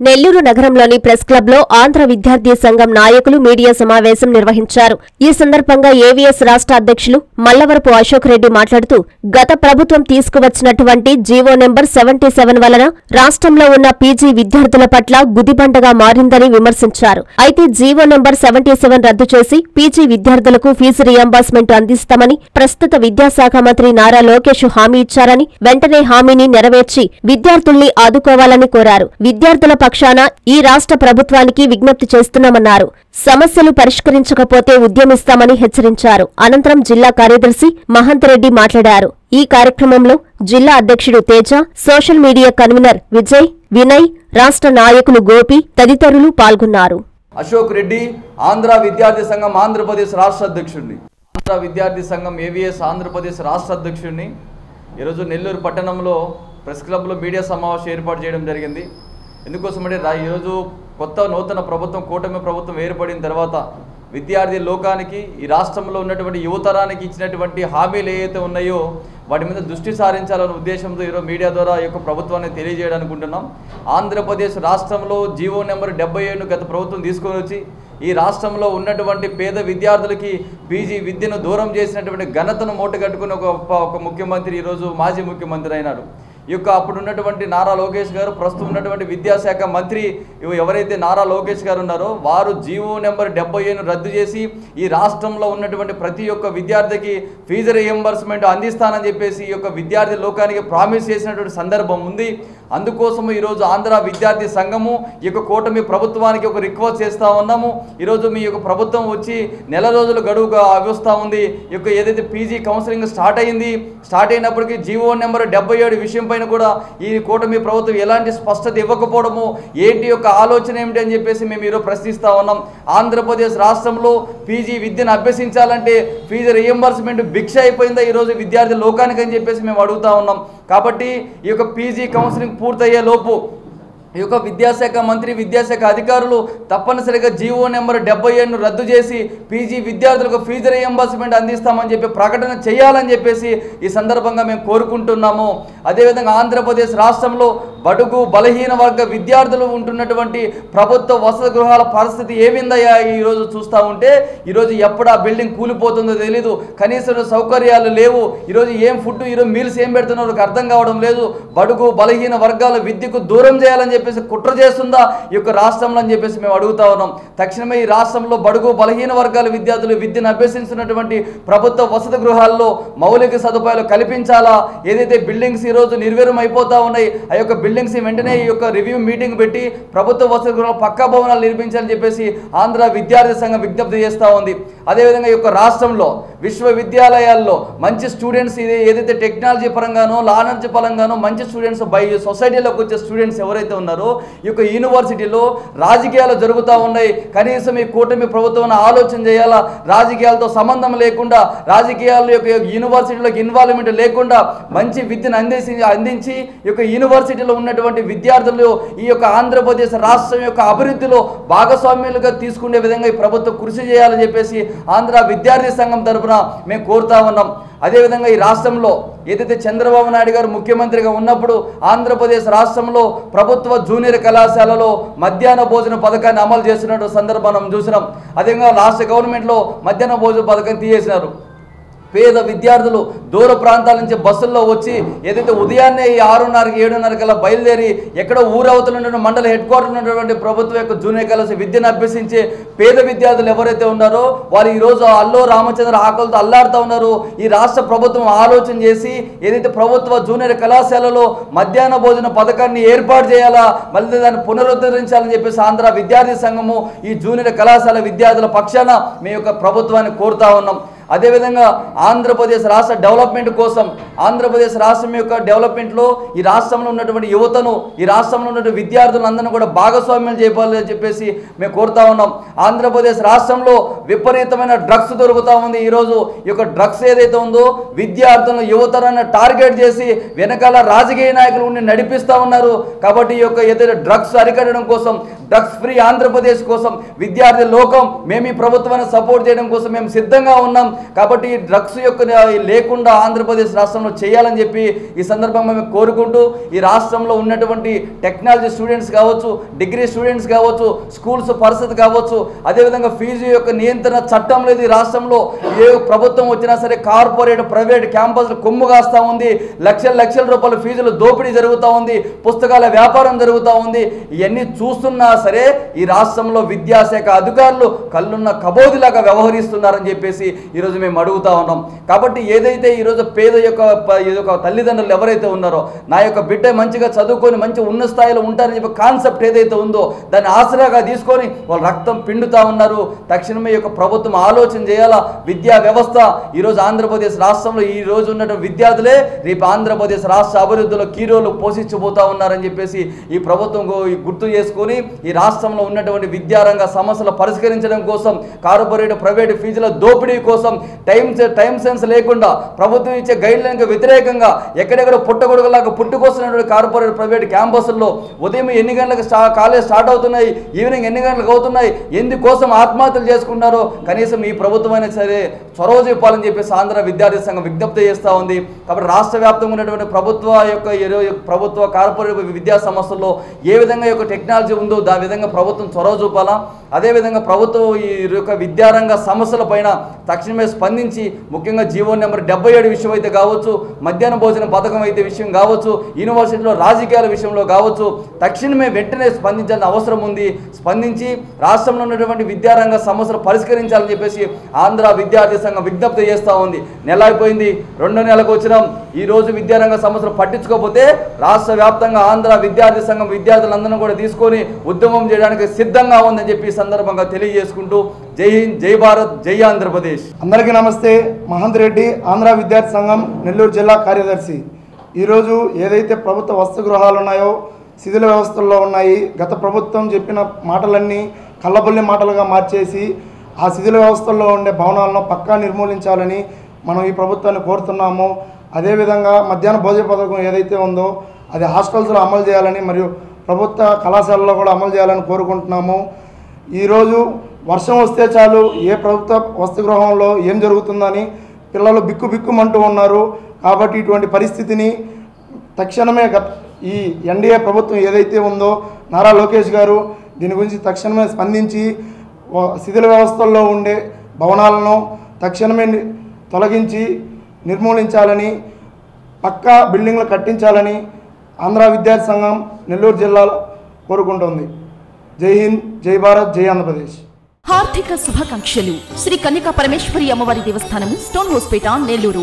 నెల్లూరు నగరంలోని press club లో ఆంధ్ర విద్యార్థి సంఘం నాయకులు మీడియా సమావేశం నిర్వహించారు. ఈ సందర్భంగా ఏవీఎస్ రాష్ట్ర అధ్యక్షులు మల్లవరపు అశోక్ రెడ్డి మాట్లాడుతూ, గత ప్రభుత్వం తీసుకువచ్చినటువంటి జీవో నెంబర్ 77 వలన రాష్ట్రంలో ఉన్న పీజీ విద్యార్థుల పట్ల గుదిబండగా మారిందని విమర్శించారు. అయితే జీవో నెంబర్ 77 రద్దు చేసి పీజీ విద్యార్థులకు ఫీజు రియంబర్స్మెంట్ అందిస్తామని ప్రస్తుత విద్యాశాఖ మంత్రి నారా లోకేష్ హామీ ఇచ్చారని, వెంటనే హామీని నెరవేర్చి విద్యార్థుల్ని ఆదుకోవాలని కోరారు. విద్యార్థుల పక్షాన ఈ రాష్ట్ర ప్రభుత్వానికి విజ్ఞప్తి చేస్తున్నామన్నారు. సమస్యలు పరిష్కరించకపోతే ఉద్యమిస్తామని హెచ్చరించారు. అనంతరం జిల్లా కార్యదర్శి మహంతరెడ్డి మాట్లాడారు. ఈ కార్యక్రమంలో జిల్లా అధ్యక్షుడు Teja, social media convener Vijay, Vinay, రాష్ట్ర నాయకులు గోపి తదితరులు పాల్గొన్నారు. అశోక్ రెడ్డి, ఆంధ్ర విద్యార్థి సంఘం ఆంధ్రప్రదేశ్ రాష్ట్ర అధ్యక్షుడిని, ఆంధ్ర విద్యార్థి సంఘం ఏవీఎస్ ఆంధ్రప్రదేశ్ రాష్ట్ర అధ్యక్షుడిని ఈరోజు నెల్లూరు పట్టణంలో ప్రెస్ క్లబ్లో మీడియా సమావేశం ఏర్పాటు చేయడం జరిగింది. ఎందుకోసమంటే ఈరోజు నూతన ప్రభుత్వం, కూటమి ప్రభుత్వం ఏర్పడిన తర్వాత విద్యార్థి లోకానికి, ఈ రాష్ట్రంలో ఉన్నటువంటి యువతరానికి ఇచ్చినటువంటి హామీలు ఏవైతే ఉన్నాయో వాటి మీద దృష్టి సారించాలనే ఉద్దేశంతో ఈరోజు మీడియా ద్వారా ఈ యొక్క ప్రభుత్వాన్ని తెలియజేయడానుకుంటున్నాం. ఆంధ్రప్రదేశ్ రాష్ట్రంలో జీవో నెంబర్ 77 గత ప్రభుత్వం తీసుకొని వచ్చి ఈ రాష్ట్రంలో ఉన్నటువంటి పేద విద్యార్థులకి పీజీ విద్యను దూరం చేసినటువంటి ఘనతను మూటగట్టుకుని ఒక ముఖ్యమంత్రి ఈరోజు మాజీ ముఖ్యమంత్రి అయినాడు. ఈ యొక్క అప్పుడు ఉన్నటువంటి నారా లోకేష్ గారు, ప్రస్తుతం ఉన్నటువంటి విద్యాశాఖ మంత్రి ఎవరైతే నారా లోకేష్ గారు ఉన్నారో వారు జీవో నెంబర్ 77 రద్దు చేసి ఈ రాష్ట్రంలో ఉన్నటువంటి ప్రతి ఒక్క విద్యార్థికి ఫీజు రియంబర్స్మెంట్ అందిస్తానని చెప్పేసి ఈ యొక్క విద్యార్థి లోకానికి ప్రామిస్ చేసినటువంటి సందర్భం ఉంది. అందుకోసము ఈరోజు ఆంధ్ర విద్యార్థి సంఘము ఈ యొక్క కూటమి ప్రభుత్వానికి ఒక రిక్వెస్ట్ చేస్తూ ఉన్నాము. ఈరోజు మీ యొక్క ప్రభుత్వం వచ్చి నెల రోజులు గడువుగా వస్తూ ఉంది. ఈ యొక్క ఏదైతే పీజీ కౌన్సిలింగ్ స్టార్ట్ అయినప్పటికీ జీవో నెంబర్ 77 విషయం పైన కూడా ఈ కూటమి ప్రభుత్వం ఎలాంటి స్పష్టత ఇవ్వకపోవడము, ఏంటి యొక్క ఆలోచన ఏమిటి అని చెప్పేసి మేము ఈరోజు ప్రశ్నిస్తూ ఉన్నాం. ఆంధ్రప్రదేశ్ రాష్ట్రంలో పీజీ విద్యను అభ్యసించాలంటే ఫీజు రియంబర్స్మెంట్ భిక్ష అయిపోయిందా ఈరోజు విద్యార్థి లోకానికి అని చెప్పేసి మేము అడుగుతా ఉన్నాం. కాబట్టి ఈ యొక్క పీజీ కౌన్సిలింగ్ పూర్తయ్యే లోపు ఈ యొక్క విద్యాశాఖ మంత్రి, విద్యాశాఖ అధికారులు తప్పనిసరిగా జీవో నెంబర్ 77 రద్దు చేసి పీజీ విద్యార్థులకు ఫీజు రియంబర్స్మెంట్ అందిస్తామని చెప్పి ప్రకటన చేయాలని చెప్పేసి ఈ సందర్భంగా మేము కోరుకుంటున్నాము. అదేవిధంగా ఆంధ్రప్రదేశ్ రాష్ట్రంలో బడుగు బలహీన వర్గ విద్యార్థులు ఉంటున్నటువంటి ప్రభుత్వ వసతి గృహాల పరిస్థితి ఏమిందయ్యా ఈరోజు చూస్తూ ఉంటే, ఈరోజు ఎప్పుడు ఆ బిల్డింగ్ కూలిపోతుందో తెలీదు, కనీసం సౌకర్యాలు లేవు. ఈరోజు ఏం ఫుడ్, ఈరోజు మీల్స్ ఏం పెడుతున్నారో అర్థం కావడం లేదు. బడుగు బలహీన వర్గాల విద్యకు దూరం చేయాలని చెప్పేసి కుట్ర చేస్తుందా ఈ యొక్క రాష్ట్రంలో అని చెప్పేసి మేము అడుగుతా ఉన్నాం. తక్షణమే ఈ రాష్ట్రంలో బడుగు బలహీన వర్గాల విద్యార్థులు విద్యను అభ్యసించినటువంటి ప్రభుత్వ వసతి గృహాల్లో మౌలిక సదుపాయాలు కల్పించాలా. ఏదైతే బిల్డింగ్స్ ఈరోజు నిర్వీర్యం అయిపోతా ఉన్నాయి, ఆ యొక్క బిల్డింగ్స్ వెంటనే ఈ యొక్క రివ్యూ మీటింగ్ పెట్టి ప్రభుత్వ వసతి గృహాలు పక్కా భవనాలు నిర్మించాలని చెప్పేసి ఆంధ్ర విద్యార్థి సంఘం విజ్ఞప్తి చేస్తూ ఉంది. అదేవిధంగా ఈ యొక్క రాష్ట్రంలో విశ్వవిద్యాలయాల్లో మంచి స్టూడెంట్స్, ఏదైతే టెక్నాలజీ పరంగానో, నాలెడ్జ్ పరంగానో మంచి స్టూడెంట్స్ సొసైటీలోకి వచ్చే స్టూడెంట్స్ ఎవరైతే ఉన్నారో ఈ యొక్క యూనివర్సిటీలో రాజకీయాలు జరుగుతూ ఉన్నాయి. కనీసం ఈ కూటమి ప్రభుత్వం ఆలోచన చేయాలా. రాజకీయాలతో సంబంధం లేకుండా, రాజకీయాల యొక్క యూనివర్సిటీలోకి ఇన్వాల్వ్మెంట్ లేకుండా మంచి విద్యను అందించి ఈ యొక్క యూనివర్సిటీలో ఉన్నటువంటి విద్యార్థులు ఈ యొక్క ఆంధ్రప్రదేశ్ రాష్ట్రం యొక్క అభివృద్ధిలో భాగస్వామ్యులుగా తీసుకునే విధంగా ఈ ప్రభుత్వం కృషి చేయాలని చెప్పేసి ఆంధ్ర విద్యార్థి సంఘం తరఫున మేము కోరుతా ఉన్నాం. అదేవిధంగా ఈ రాష్ట్రంలో ఏదైతే చంద్రబాబు నాయుడు గారు ముఖ్యమంత్రిగా ఉన్నప్పుడు ఆంధ్రప్రదేశ్ రాష్ట్రంలో ప్రభుత్వ జూనియర్ కళాశాలలో మధ్యాహ్న భోజన పథకాన్ని అమలు చేస్తున్న సందర్భం మనం చూసినాం. అదేవిధంగా రాష్ట్ర గవర్నమెంట్లో మధ్యాహ్న భోజన పథకం తీసేసినారు. పేద విద్యార్థులు దూర ప్రాంతాల నుంచి బస్సుల్లో వచ్చి ఏదైతే ఉదయాన్నే 6:30, 7:30 కల్లా బయలుదేరి ఎక్కడో ఊరవతలు ఉన్న మండల హెడ్ క్వార్టర్ ఉన్నటువంటి ప్రభుత్వం యొక్క జూనియర్ కళాశాల విద్యను అభ్యసించే పేద విద్యార్థులు ఎవరైతే ఉన్నారో వారు ఈరోజు అల్లో రామచంద్ర ఆకలితో అల్లాడుతూ ఉన్నారు. ఈ రాష్ట్ర ప్రభుత్వం ఆలోచన చేసి ఏదైతే ప్రభుత్వ జూనియర్ కళాశాలలో మధ్యాహ్న భోజన పథకాన్ని ఏర్పాటు చేయాలా, మళ్ళీ దాన్ని పునరుద్ధరించాలని చెప్పేసి ఆంధ్ర విద్యార్థి సంఘము ఈ జూనియర్ కళాశాల విద్యార్థుల పక్షాన మీ యొక్క ప్రభుత్వాన్ని కోరుతా ఉన్నాం. అదేవిధంగా ఆంధ్రప్రదేశ్ రాష్ట్ర డెవలప్మెంట్ కోసం, ఆంధ్రప్రదేశ్ రాష్ట్రం యొక్క డెవలప్మెంట్లో ఈ రాష్ట్రంలో ఉన్నటువంటి యువతను, ఈ రాష్ట్రంలో ఉన్నటువంటి విద్యార్థులందరినీ కూడా భాగస్వామ్యం చేయాలని చెప్పేసి మేము కోరుతా ఉన్నాం. ఆంధ్రప్రదేశ్ రాష్ట్రంలో విపరీతమైన డ్రగ్స్ దొరుకుతూ ఉంది. ఈరోజు ఈ యొక్క డ్రగ్స్ ఏదైతే ఉందో విద్యార్థులను, యువతరాన్ని టార్గెట్ చేసి వెనకాల రాజకీయ నాయకులు ఉండి నడిపిస్తూ ఉన్నారు. కాబట్టి ఈ యొక్క ఏదైతే డ్రగ్స్ అరికట్టడం కోసం, డ్రగ్స్ ఫ్రీ ఆంధ్రప్రదేశ్ కోసం విద్యార్థి లోకం మేము ఈ ప్రభుత్వాన్ని సపోర్ట్ చేయడం కోసం మేము సిద్ధంగా ఉన్నాం. కాబట్టి డ్రగ్స్ యొక్క లేకుండా ఆంధ్రప్రదేశ్ రాష్ట్రంలో చేయాలని చెప్పి ఈ సందర్భంగా మేము కోరుకుంటూ ఈ రాష్ట్రంలో ఉన్నటువంటి టెక్నాలజీ స్టూడెంట్స్ కావచ్చు, డిగ్రీ స్టూడెంట్స్ కావచ్చు, స్కూల్స్ పరిస్థితి కావచ్చు, అదేవిధంగా ఫీజు యొక్క నియంత్రణ చట్టం లేదు ఈ రాష్ట్రంలో. ఏ ప్రభుత్వం వచ్చినా సరే కార్పొరేట్ ప్రైవేట్ క్యాంపస్లు కొమ్ము కాస్తూ ఉంది, లక్షల రూపాయల ఫీజులు దోపిడీ జరుగుతూ ఉంది, పుస్తకాల వ్యాపారం జరుగుతూ ఉంది. ఇవన్నీ చూస్తున్నా సరే ఈ రాష్ట్రంలో విద్యాశాఖ అధికారులు కళ్ళున్న కబోదిలాగా వ్యవహరిస్తున్నారని చెప్పేసి ఈరోజు మేము అడుగుతా ఉన్నాం. కాబట్టి ఏదైతే ఈరోజు పేద యొక్క తల్లిదండ్రులు ఎవరైతే ఉన్నారో నా యొక్క బిడ్డ మంచిగా చదువుకొని మంచి ఉన్నత స్థాయిలో ఉంటారని చెప్పి కాన్సెప్ట్ ఏదైతే ఉందో దాన్ని ఆసరాగా తీసుకొని వాళ్ళు రక్తం పిండుతా ఉన్నారు. తక్షణమే యొక్క ప్రభుత్వం ఆలోచన చేయాలా. విద్యా వ్యవస్థ ఈరోజు ఆంధ్రప్రదేశ్ రాష్ట్రంలో ఈ రోజు ఉన్నటువంటి విద్యార్థులే రేపు ఆంధ్రప్రదేశ్ రాష్ట్ర అభివృద్ధిలో కీ రోల్ పోషించబోతా ఉన్నారని చెప్పేసి ఈ ప్రభుత్వం గుర్తు చేసుకొని ఈ రాష్ట్రంలో ఉన్నటువంటి విద్యారంగ సమస్యలు పరిష్కరించడం కోసం, కార్పొరేట్ ప్రైవేట్ ఫీజుల దోపిడీ కోసం, టైం సెన్స్ లేకుండా ప్రభుత్వం ఇచ్చే గైడ్ లైన్కి వ్యతిరేకంగా ఎక్కడెక్కడ పుట్టగొడుగులాగా పుట్టుకొస్తున్నటువంటి కార్పొరేట్ ప్రైవేట్ క్యాంపస్ల్లో ఉదయం ఎన్ని గంటలకు కాలేజ్ స్టార్ట్ అవుతున్నాయి, ఈవినింగ్ ఎన్ని గంటలకు అవుతున్నాయి, ఎందుకోసం ఆత్మహత్యలు చేసుకున్నారో కనీసం ఈ ప్రభుత్వం అయినా సరే చొరవ చెప్పాలని చెప్పేసి ఆంధ్ర విద్యార్థి సంఘం విజ్ఞప్తి చేస్తూ ఉంది. కాబట్టి రాష్ట్ర వ్యాప్తంగా ఉన్నటువంటి ప్రభుత్వ కార్పొరేట్ విద్యా సంస్థల్లో ఏ విధంగా యొక్క టెక్నాలజీ ఉందో దాని విధంగా ప్రభుత్వం చొరవ చూపాలా. అదేవిధంగా ప్రభుత్వం ఈ యొక్క విద్యారంగ సమస్యల పైన తక్షణమే స్పందించి ముఖ్యంగా జీవో నెంబర్ 77 విషయం అయితే కావచ్చు, మధ్యాహ్న భోజన పథకం అయితే విషయం కావచ్చు, యూనివర్సిటీలో రాజకీయాల విషయంలో కావచ్చు, తక్షణమే వెంటనే స్పందించాల్సిన అవసరం ఉంది. స్పందించి రాష్ట్రంలో ఉన్నటువంటి విద్యారంగ సమస్యలు పరిష్కరించాలని చెప్పేసి ఆంధ్ర విద్యార్థి సంఘం విజ్ఞప్తి చేస్తూ ఉంది. నెల అయిపోయింది, 2వ నెలకు వచ్చినాం. ఈ రోజు విద్యారంగ సమస్యలు పట్టించుకోకపోతే రాష్ట్ర వ్యాప్తంగా ఆంధ్ర విద్యార్థి సంఘం విద్యార్థులందరినీ కూడా తీసుకొని ఉద్యమం చేయడానికి సిద్ధంగా ఉందని చెప్పి ఈ సందర్భంగా తెలియజేసుకుంటూ జై హింద్, జై భారత్, జై ఆంధ్రప్రదేశ్. అందరికీ నమస్తే. మహంత్ రెడ్డి, ఆంధ్ర విద్యార్థి సంఘం నెల్లూరు జిల్లా కార్యదర్శి. ఈరోజు ఏదైతే ప్రభుత్వ వసతి గృహాలు ఉన్నాయో శిథిల వ్యవస్థల్లో ఉన్నాయి. గత ప్రభుత్వం చెప్పిన మాటలన్నీ కళ్ళబొల్లి మాటలుగా మార్చేసి ఆ శిథిల వ్యవస్థల్లో ఉండే భవనాలను పక్కా నిర్మూలించాలని మనం ఈ ప్రభుత్వాన్ని కోరుతున్నాము. అదేవిధంగా మధ్యాహ్న భోజన పథకం ఏదైతే ఉందో అది హాస్టల్స్లో అమలు చేయాలని మరియు ప్రభుత్వ కళాశాలలో కూడా అమలు చేయాలని కోరుకుంటున్నాము. ఈరోజు వర్షం వస్తే చాలు ఏ ప్రభుత్వ వసతి గృహంలో ఏం జరుగుతుందని పిల్లలు బిక్కుమంటూ ఉన్నారు. కాబట్టి ఇటువంటి పరిస్థితిని తక్షణమే ఈ ఎన్డీఏ ప్రభుత్వం ఏదైతే ఉందో నారా లోకేష్ గారు దీని గురించి తక్షణమే స్పందించి శిథిల వ్యవస్థల్లో ఉండే భవనాలను తక్షణమే తొలగించి నిర్మూలించాలని, పక్కా బిల్డింగ్లు కట్టించాలని ఆంధ్ర విద్యార్థి సంఘం నెల్లూరు జిల్లాలో కోరుకుంటోంది. జై హింద్, జై భారత్, జై ఆంధ్రప్రదేశ్. హార్దిక శుభాకాంక్షలు. శ్రీ కన్యకా పరమేశ్వరి అమ్మవారి దేవస్థానము, స్టోన్ హౌస్పేట, నెల్లూరు.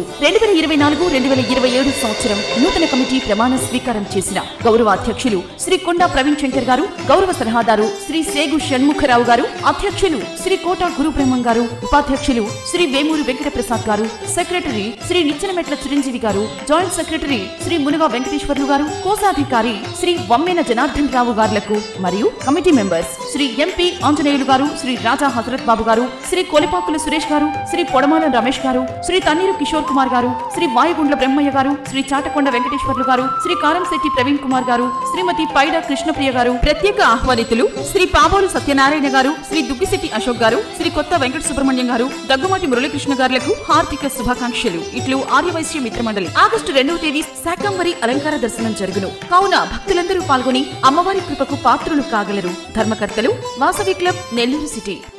2024-2027 సంవత్సరం నూతన కమిటీ ప్రమాణ స్వీకారం చేసిన గౌరవ అధ్యక్షులు శ్రీ కొండా ప్రవీణ్ శంకర్ గారు, గౌరవ సలహాదారు శ్రీ సేగు షణ్ముఖరావు గారు, అధ్యక్షులు శ్రీ కోట గురుబ్రహ్మం గారు, ఉపాధ్యక్షులు శ్రీ వేమూరి వెంకట ప్రసాద్ గారు, సెక్రటరీ శ్రీ నిచ్చెనమెట్ల చిరంజీవి గారు, జాయింట్ సెక్రటరీ శ్రీ మునుగా వెంకటేశ్వర్లు గారు, కోశాధికారి శ్రీ వమ్మెన జనార్దన్ రావు గారులకు మరియు committee members Shri MP Anjaneyulu గారు, శ్రీ రాజా హజరత్ బాబు గారు, శ్రీ కొలిపాకుల సురేష్ గారు, శ్రీ పొడమాల రమేష్ గారు, శ్రీ తన్నీరు కిషోర్ కుమార్ గారు, శ్రీ వాయుగుండ్ల బ్రహ్మయ్య గారు, శ్రీ చాటకొండ వెంకటేశ్వర్లు గారు, శ్రీ కారంశెట్టి ప్రవీణ్ కుమార్ గారు, శ్రీమతి పైడ కృష్ణప్రియ గారు, ప్రత్యేక ఆహ్వానితులు శ్రీ పాబోలు సత్యనారాయణ గారు, శ్రీ దుగ్గిశెట్టి అశోక్ గారు, శ్రీ కొత్త వెంకట సుబ్రహ్మణ్యం గారు, దగ్గుమాటి మురళీకృష్ణ గారులకు హార్దిక శుభాకాంక్షలు. ఇట్లు ఆర్యవైశ్య మిత్రమండలి. ఆగస్టు 2వ తేదీ శాకంబరి అలంకార దర్శనం జరుగును. కావున భక్తులందరూ పాల్గొని అమ్మవారి కృపకు పాత్రులు కాగలరు. ధర్మకర్తలు వాసవి క్లబ్, నెల్లూరు సిటీ.